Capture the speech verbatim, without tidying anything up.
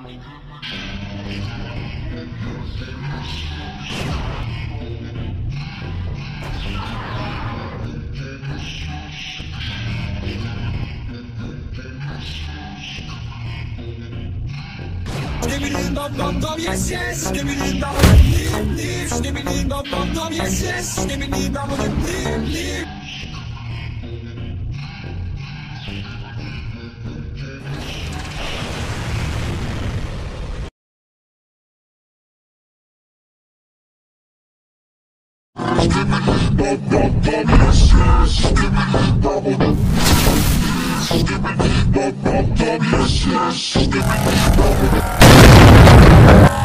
Skibbity dum dum dum, yes yes. Skibbity dum dum dum, skibbity dum dum dum, yes yes. Skibbity dum dum dum. Skibbity dum dum dum, yes yes. Skibbity dum dum dum, yes yes.